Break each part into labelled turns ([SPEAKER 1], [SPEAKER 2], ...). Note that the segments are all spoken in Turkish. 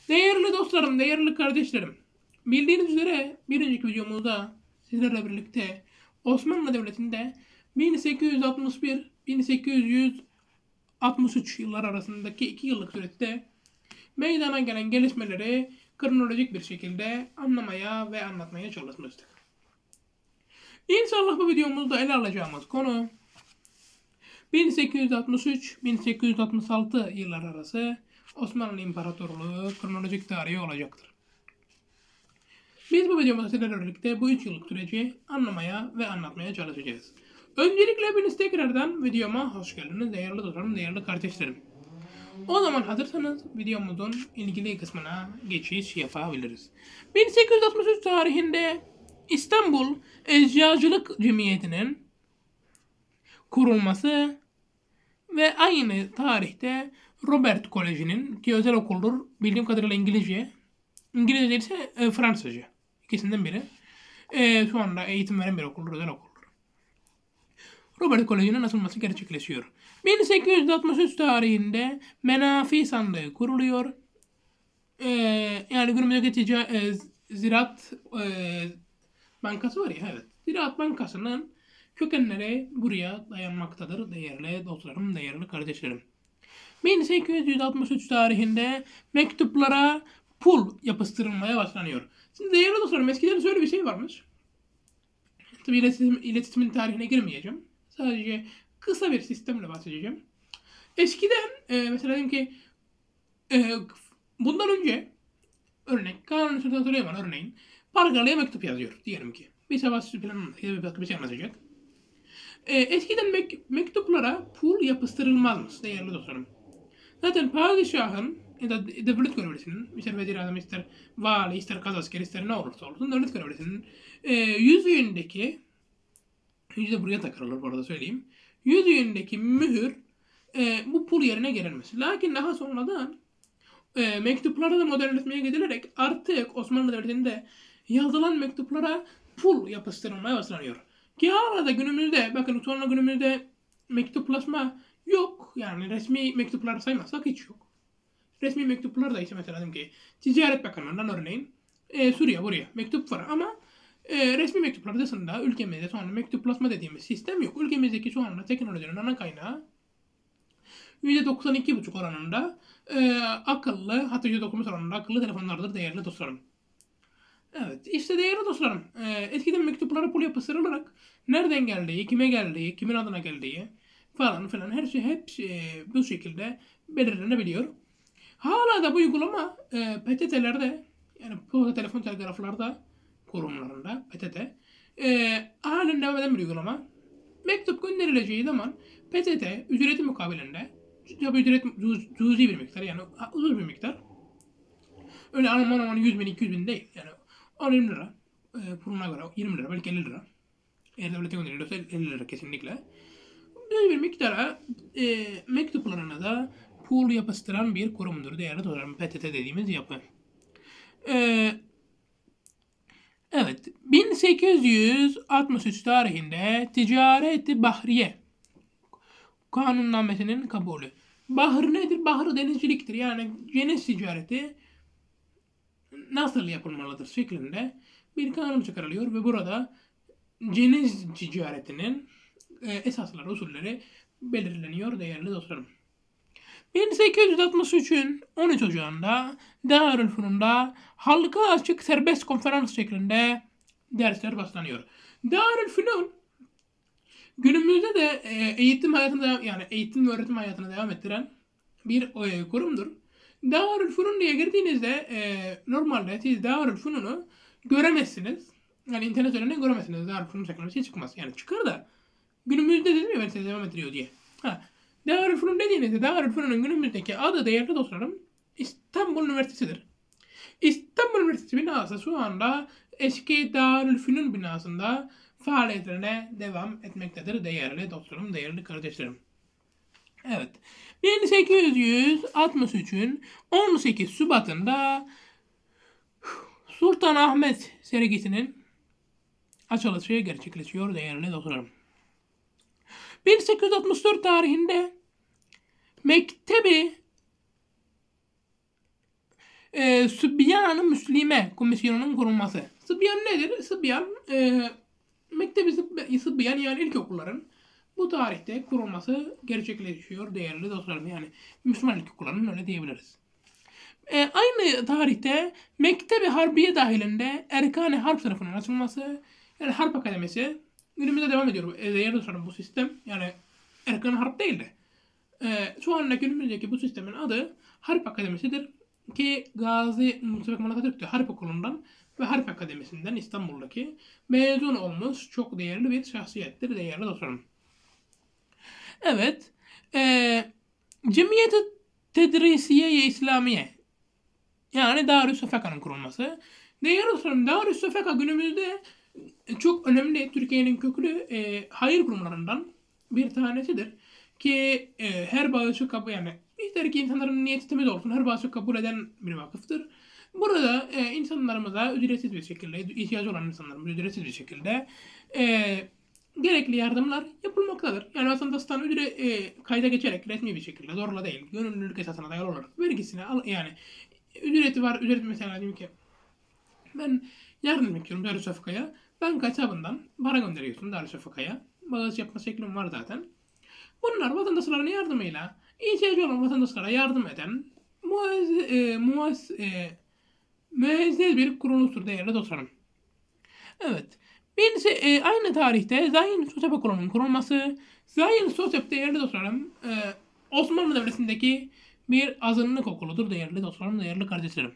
[SPEAKER 1] Değerli dostlarım, değerli kardeşlerim. Bildiğiniz üzere bir önceki videomuzda sizlerle birlikte Osmanlı Devleti'nde 1861-1863 yıllar arasındaki 2 yıllık süreçte meydana gelen gelişmeleri kronolojik bir şekilde anlamaya ve anlatmaya çalışmıştık. İnşallah bu videomuzda ele alacağımız konu 1863-1866 yıllar arası Osmanlı İmparatorluğu kronolojik tarihi olacaktır. Biz bu videomuzda sizlerle birlikte bu 3 yıllık süreci anlamaya ve anlatmaya çalışacağız. Öncelikle hepiniz tekrardan videoma hoş geldiniz değerli dostlarım, değerli kardeşlerim. O zaman hazırsanız videomuzun ilgili kısmına geçiş yapabiliriz. 1863 tarihinde İstanbul Eczacılık Cemiyeti'nin kurulması ve aynı tarihte Robert Koleji'nin, ki özel okuldur, bildiğim kadarıyla İngilizce ise Fransızca. İkisinden biri. Şu anda eğitim veren bir okuldur, özel okuldur. Robert Koleji'nin açılması gerçekleşiyor. 1863 tarihinde Menafi Sandığı kuruluyor. Yani günümüzdeki Ziraat Bankası var ya, evet. Ziraat Bankası'nın kökenleri buraya dayanmaktadır değerli dostlarım, değerli kardeşlerim. 1863 tarihinde mektuplara pul yapıştırılmaya başlanıyor. Şimdi değerli dostlarım, eskiden şöyle bir şey varmış. Tabii iletişimin tarihine girmeyeceğim. Sadece kısa bir sistemle bahsedeceğim. Eskiden mesela diyelim ki bundan önce örnek Kanuni Sultan Süleyman örneğin Pargalı'ya mektup yazıyor diyelim ki. Bir savaş falan bir şey anlatacak. Eskiden mektuplara pul yapıştırılmazmış değerli dostlarım. Zaten padişahın ya da devlet görevlisinin, ister vezir-i ister vali, ister kazasker, ister ne olursa olsun devlet görevlisinin yüzüğündeki, yüzüğü de buraya takılır bu arada söyleyeyim. Yüzüğündeki mühür bu pul yerine gelirmiş. Lakin daha sonradan mektuplara da modernleşmeye gidilerek artık Osmanlı Devleti'nde yazılan mektuplara pul yapıştırılmaya başlanıyor. Ki hala da günümüzde, bakın sonra günümüzde mektuplaşma yok. Yani resmi mektuplar saymazsak hiç yok. Resmi mektuplar da ise mesela diyelim ki Ticaret Bakanlığı'ndan örneğin Suriye buraya mektup var ama resmi mektuplar dışında ülkemizde şu anda mektuplaşma dediğimiz sistem yok. Ülkemizdeki şu anda teknolojinin ana kaynağı %92,5 oranında akıllı, hatta %9 oranında akıllı telefonlardır değerli dostlarım. Evet, işte değerli dostlarım, eskiden mektuplara pul yapıştırılarak nereden geldiği, kime geldiği, kimin adına geldiği falan filan her şey hep bu şekilde belirlenebiliyor. Hala da bu uygulama PTT'lerde, yani posta telefon telgraflarda kurumlarında PTT halen devam eden bir uygulama. Mektup gönderileceği zaman PTT ücreti mukabilinde, tabi ücret cüzi bir miktar, yani uzun bir miktar. Öyle aman 100 bin 200 bin değil, yani 10-20 lira kuruna göre 20 lira belki 50 lira. Eğer devlete gönderiliyorsa 50 lira kesinlikle. Böyle bir miktara mektuplarına da pul yapıştıran bir kurumdur değerli dostlarım, PTT dediğimiz yapı. Evet, 1863 tarihinde Ticaret-i Bahriye kanunnamesinin kabulü. Bahır nedir? Bahır denizciliktir. Yani deniz ticareti nasıl yapılmalıdır şeklinde bir kanun çıkarılıyor ve burada deniz ticaretinin esasları, usulleri belirleniyor değerli dostlarım. 1863'ün 13 Ocağı'nda Darülfünun'da halka açık serbest konferans şeklinde dersler başlanıyor. Darülfünun günümüzde de eğitim hayatında, yani eğitim ve öğretim hayatını devam ettiren bir kurumdur. Darülfünun diye girdiğinizde normalde siz Darülfünun'u göremezsiniz. Yani internet üzerinden göremezsiniz. Darülfünun şeklinde bir şey çıkmaz. Yani çıkar da günümüzde dedim ya ben size devam ettiriyor diye. Darülfünun dediğinizde Darülfünun'un günümüzdeki adı değerli dostlarım İstanbul Üniversitesi'dir. İstanbul Üniversitesi binası şu anda eski Darülfünun binasında faaliyetlerine devam etmektedir değerli dostlarım, değerli kardeşlerim. Evet. 1863'ün 18 Şubat'ında Sultanahmet sergisinin açılışı gerçekleşiyor değerli dostlarım. 1864 tarihinde Mektebi Sübyan-ı Müslime Komisyonu'nun kurulması. Sıbyan nedir? Sıbyan, Mektebi Sıbyan yani ilkokulların bu tarihte kurulması gerçekleşiyor değerli dostlarım. Yani Müslüman ilkokullarının öyle diyebiliriz. Aynı tarihte Mektebi Harbiye dahilinde Erkan-ı Harp sınıfının açılması, yani Harp Akademisi günümüzde devam ediyor. Değerli dostlarım bu sistem yani Erkan-ı Harp değil de şu anda günümüzdeki bu sistemin adı Harp Akademisi'dir ki Gazi Mustafa Kemal Atatürk de Harp Okulu'ndan ve Harp Akademisi'nden İstanbul'daki mezun olmuş çok değerli bir şahsiyettir değerli dostlarım. Evet. Cemiyeti Tedrisiye-i İslamiye yani Darüssefaka'nın kurulması. Değerli dostlarım Darüssefaka günümüzde çok önemli Türkiye'nin köklü hayır kurumlarından bir tanesidir. Ki her bağışı kabul yani ister ki insanların niyeti temiz olsun her bağışı kabul eden bir vakıftır. Burada insanlarımıza ücretsiz bir şekilde ihtiyacı olan insanlarımıza ücretsiz bir şekilde gerekli yardımlar yapılmaktadır. Yani vatandaştan kayda geçerek resmi bir şekilde zorla değil gönüllülük esasına dayalı olarak vergisini yani ücreti var ücret mesela diyeyim ki ben yardım yapıyorum Darüssefaka'ya. Banka hesabından para gönderiyorsun Darüssefaka'ya. Bağış yapma şeklim var zaten. Bunlar vatandaşların yardımıyla ihtiyacı olan vatandaşlara yardım eden müezzez bir kuruluştur değerli dostlarım. Evet. Aynı tarihte Zayin Sosep Okulu'nun kurulması. Zayin Sosep değerli dostlarım Osmanlı Devleti'ndeki bir azınlık okuludur değerli dostlarım, değerli kardeşlerim.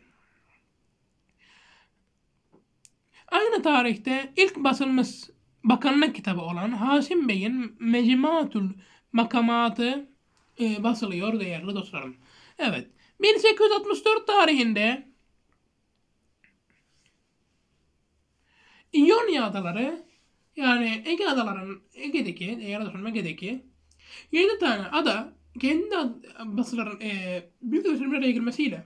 [SPEAKER 1] Aynı tarihte ilk basılmış bakanlık kitabı olan Haşim Bey'in Mecmuatul Makamatı basılıyor değerli dostlarım. Evet. 1864 tarihinde İonya adaları yani Ege'deki 7 tane ada kendi basıların büyük ölçüde bir araya girmesiyle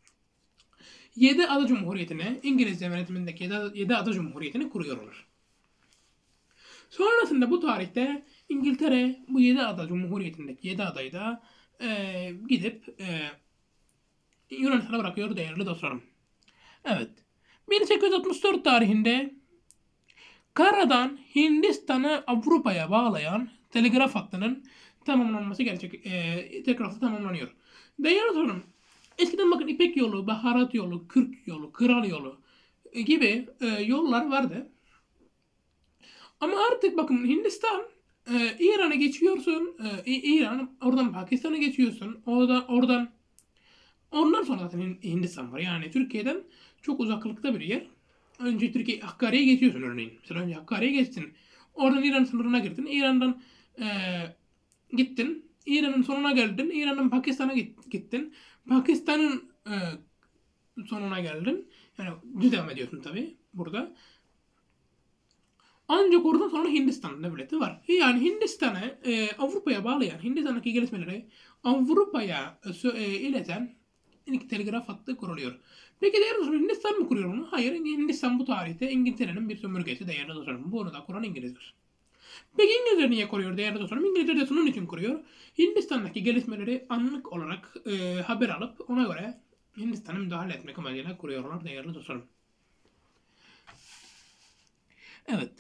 [SPEAKER 1] 7 ada cumhuriyetine İngiliz yönetimindeki 7 ada cumhuriyetini kuruyorlar. Sonrasında bu tarihte İngiltere bu 7 ada cumhuriyetindeki 7 adayı da gidip Yunanistan'a bırakıyor değerli dostlarım. Evet. 1864 tarihinde karadan Hindistan'ı Avrupa'ya bağlayan telgraf hattının tamamlanması telgrafı tamamlanıyor. Değerli dostlarım, eskiden bakın İpek yolu, Baharat yolu, Kürk yolu, Kral yolu gibi yollar vardı. Ama artık bakın Hindistan, İran'a geçiyorsun, İran, oradan Pakistan'a geçiyorsun, ondan sonra zaten Hindistan var. Yani Türkiye'den çok uzaklıkta bir yer. Önce Hakkari'ye geçiyorsun örneğin. Mesela önce Hakkari'ye geçtin. Oradan İran sınırına girdin. İran'dan gittin. İran'ın sonuna geldin. İran'dan Pakistan'a gittin. Pakistan'ın sonuna geldin. Yani düz devam ediyorsun tabi burada. Ancak oradan sonra Hindistan devleti var. Yani Hindistan'ı Avrupa'ya bağlayan, Hindistan'daki gelişmeleri Avrupa'ya ileten ilk telgraf hattı kuruluyor. Peki değerli dostlarım Hindistan mı kuruyor bunu? Hayır, Hindistan bu tarihte İngiltere'nin bir sömürgesi değerli dostlarım. Bunu da kuran İngilizler. Peki İngilizler niye kuruyor değerli dostlarım? İngilizler de şunun için kuruyor. Hindistan'daki gelişmeleri anlık olarak haber alıp ona göre Hindistan'a müdahale etmek amacıyla kuruyorlar değerli dostlarım. Evet.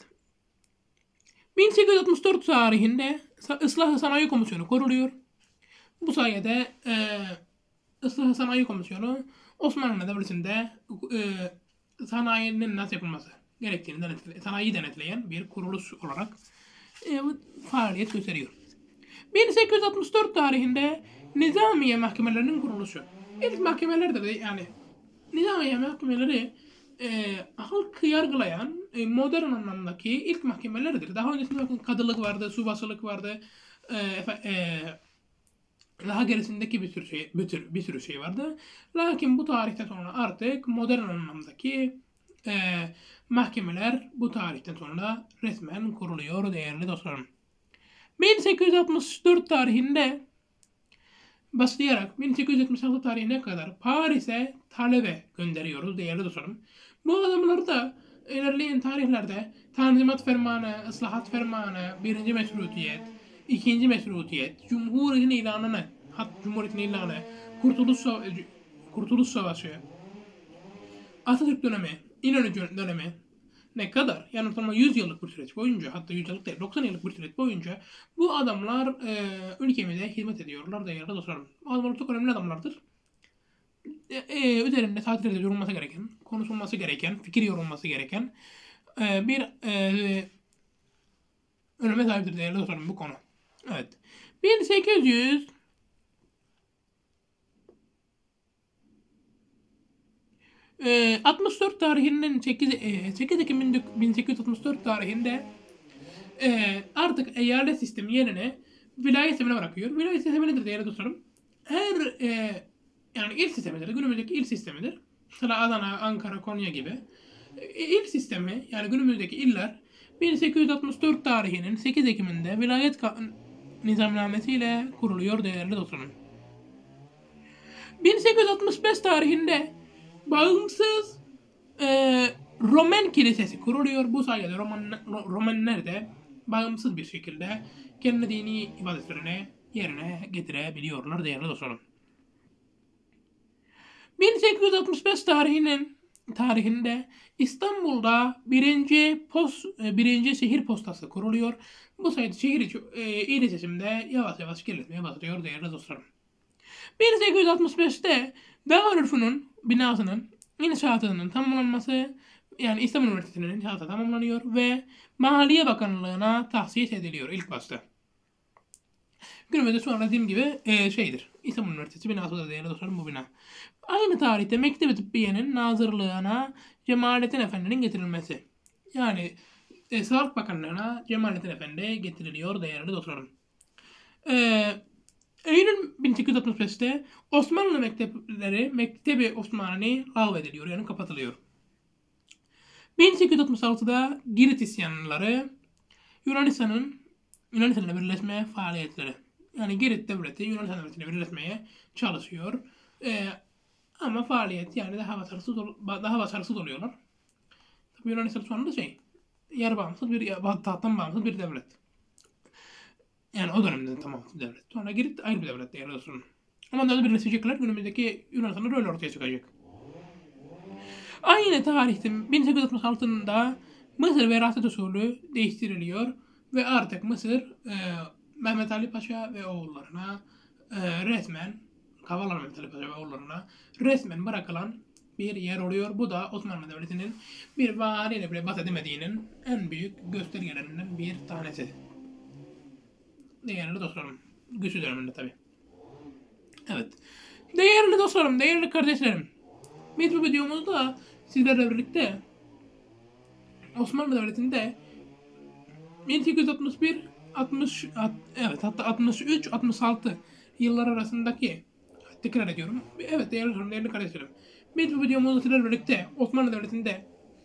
[SPEAKER 1] 1864 tarihinde Islah-ı Sanayi Komisyonu kuruluyor. Bu sayede Islah-ı Sanayi Komisyonu Osmanlı Devleti'nde sanayinin nasıl yapılması gerektiğini sanayi denetleyen bir kuruluş olarak faaliyet gösteriyor. 1864 tarihinde Nizamiye Mahkemelerinin kuruluşu. İlk mahkemelerde de yani Nizamiye Mahkemeleri halkı yargılayan modern anlamdaki ilk mahkemelerdir. Daha öncesinde bakın kadılık vardı, subasılık vardı, daha gerisindeki bir sürü şey vardı. Lakin bu tarihten sonra artık modern anlamdaki mahkemeler bu tarihten sonra resmen kuruluyor değerli dostlarım. 1864 tarihinde başlayarak 1876 tarihine kadar Paris'e talebe gönderiyoruz değerli dostlarım. Bu adamlar da ilerleyen tarihlerde Tanzimat Fermanı, Islahat Fermanı, 1. Meşrutiyet, 2. Meşrutiyet, Cumhuriyetin ilanı, Kurtuluş Savaşı, Atatürk dönemi, İnönü dönemi ne kadar? Yani ortalama 100 yıllık bir süreç boyunca, hatta 100 yıllık değil 90 yıllık bir süreç boyunca bu adamlar ülkemize hizmet ediyorlar değerli dostlarım. Bu adamlar çok önemli adamlardır. Üzerinde saatlerce yorulması gereken, konuşulması gereken, fikir yorulması gereken bir öneme sahiptir değerli dostlarım bu konu. Evet. 1800 64 tarihinin 8 Ekim 1864 tarihinde artık eyalet sistemi yerine vilayet sistemine bırakıyor. Vilayet sistemi nedir değerli dostlarım? Her yani il sistemidir. Günümüzdeki il sistemidir. Mesela Adana, Ankara, Konya gibi. İl sistemi yani günümüzdeki iller 1864 tarihinin 8 Ekim'inde vilayet nizamnamesiyle kuruluyor değerli dostlarım. 1865 tarihinde bağımsız Roman Kilisesi kuruluyor. Bu sayede Romanlar da bağımsız bir şekilde kendi dini ibadetlerini yerine getirebiliyorlar değerli dostlarım. 1865 tarihinde İstanbul'da birinci şehir postası kuruluyor. Bu sayede şehir içi iletişimde yavaş yavaş gelişmeye başlıyor değerli dostlarım. 1865'te Darülfünun binasının inşaatının tamamlanması yani İstanbul Üniversitesi'nin inşaatı tamamlanıyor ve Maliye Bakanlığı'na tahsis ediliyor ilk başta. Günümüzde şu an dediğim gibi şeydir. İstanbul Üniversitesi binası da değerli dostlarım bu bina. Aynı tarihte Mektebi Tıbbiye'nin nazırlığına Cemalettin Efendi'nin getirilmesi. Yani Sağlık Bakanlığı'na Cemalettin Efendi getiriliyor değerli dostlarım. Eylül 1865'te Osmanlı mektepleri Mektebi Osmani lağvediliyor yani kapatılıyor. 1866'da Girit isyanları Yunanistan'la birleşme faaliyetleri. Yani Girit devleti Yunanistan devletiyle birleşmeye çalışıyor. Ama faaliyet yani daha başarısız oluyorlar. Tabii Yunanistan şu anda yarı bağımsız tahttan bağımsız bir devlet. Yani o dönemde tamam devlet. Sonra Girit ayrı bir devlet değerli dostlarım. Ama daha da birleşecekler günümüzdeki Yunanistan'da öyle ortaya çıkacak. Aynı tarihte 1866'da Mısır veraset usulü değiştiriliyor ve artık Mısır Mehmet Ali Paşa ve oğullarına resmen Kavala Mehmet Ali Paşa ve oğullarına resmen bırakılan bir yer oluyor. Bu da Osmanlı Devleti'nin bir variyle bile bahsedemediğinin en büyük göstergelerinden bir tanesi. Değerli dostlarım. Güçlü döneminde tabi. Evet. Değerli dostlarım, değerli kardeşlerim. Biz bu videomuzda sizlerle birlikte Osmanlı Devleti'nde 1861 63 66 yıllar arasındaki tekrar ediyorum. Evet değerli dostlarım, değerli kardeşlerim. Biz bu videomuzda sizlerle birlikte Osmanlı Devleti'nde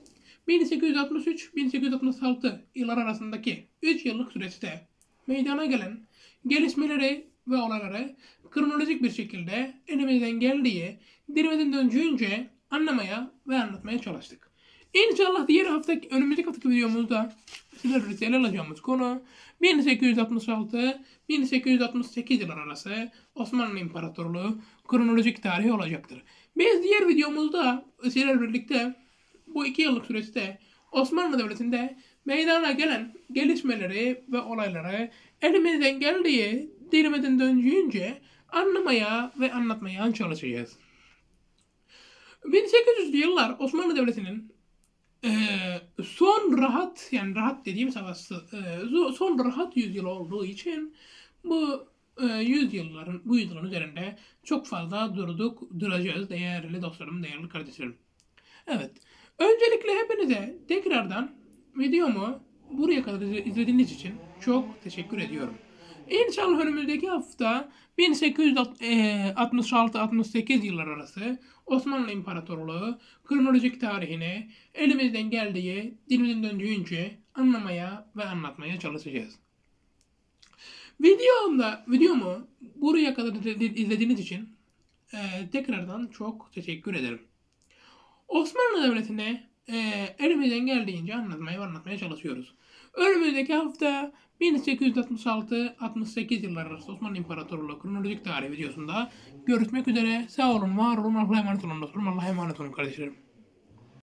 [SPEAKER 1] 1863-1866 yıllar arasındaki 3 yıllık süreçte meydana gelen gelişmeleri ve olayları kronolojik bir şekilde elimizden geldiği dilimizin döndüğünce anlamaya ve anlatmaya çalıştık. İnşallah önümüzdeki haftaki videomuzda sizlerle ele alacağımız konu 1866-1868 yıllar arası Osmanlı İmparatorluğu kronolojik tarihi olacaktır. Biz diğer videomuzda sizlerle birlikte bu 2 yıllık süreçte Osmanlı Devleti'nde meydana gelen gelişmeleri ve olayları elimizden geldiği dilimizin döndüğünce anlamaya ve anlatmaya çalışacağız. 1800'lü yıllar Osmanlı Devleti'nin son rahat dediğim son rahat yüzyıl olduğu için bu yüzyılın üzerinde çok fazla duracağız değerli dostlarım, değerli kardeşlerim. Evet. Öncelikle hepinize tekrardan videomu buraya kadar izlediğiniz için çok teşekkür ediyorum. İnşallah önümüzdeki hafta 1866-68 yıllar arası Osmanlı İmparatorluğu kronolojik tarihini elimizden geldiği, dilimizin döndüğünce anlamaya ve anlatmaya çalışacağız. Videomu buraya kadar izlediğiniz için tekrardan çok teşekkür ederim. Osmanlı Devleti'ne elimizden geldiğince anlatmaya çalışıyoruz. Önümüzdeki hafta 1866-68 yıllar arası Osmanlı İmparatorluğu kronolojik tarih videosunda görüşmek üzere. Sağ olun, var olun, Allah'a emanet olun dostlarım. Allah'a emanet olun kardeşlerim.